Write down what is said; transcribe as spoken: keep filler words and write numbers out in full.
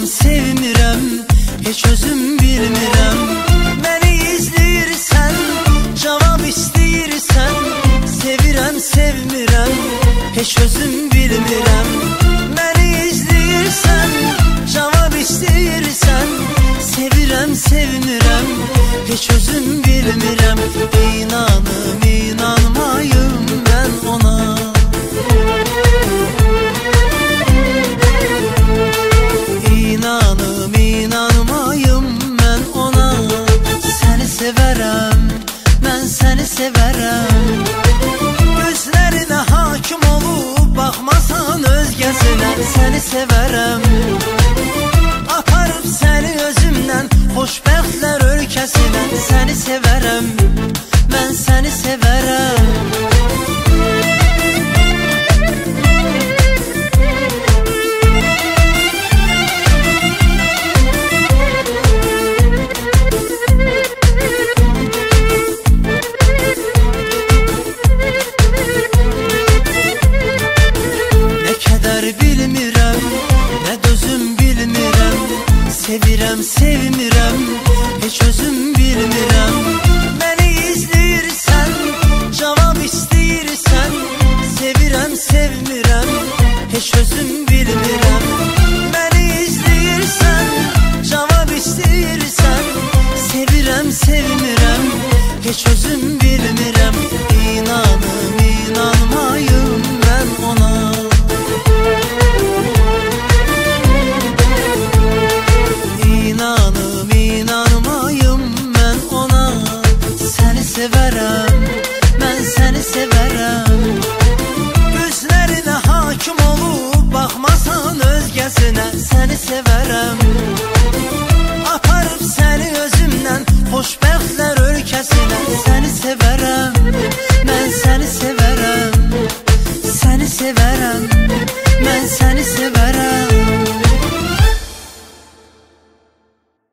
sevmirəm, heç özüm bilmirəm. Məni izləyirsən, cavab istəyirsən, sevirəm, sevmirəm, heç özüm bilmirəm. Məni izləyirsən, cavab istəyirsən, sevirəm, sevmirəm, heç özüm bilmirəm. İnanım, inanmayım mən ona. İnanım, inanmayım mən ona. Səni sevərəm, mən səni sevərəm. Gözlərinə hakim olub baxmasan özgəsinə. Səni sevərəm, aparıb səni özümdən xoşbəxtlər ölkəsinə. Səni sevərəm, mən səni sevərəm. Bilmirəm, nə dözüm bilmirəm. Sevirəm, sevmirəm, heç özüm bilmirəm. Məni izləyirsən, cavab istəyirsən, sevirəm, sevmirəm, heç özüm bilmirəm. Məni izləyirsən, cavab istəyirsən, sevirəm, sevmirəm, heç özüm bilmirəm. İnanım, inanmayım mən ona. İnanım, inanmayım mən ona. Səni sevərəm, mən səni sevərəm. Gözlərinə hakim olub baxmasan özgəsinə. Səni sevərəm, aparıb səni özümdən xoşbəxt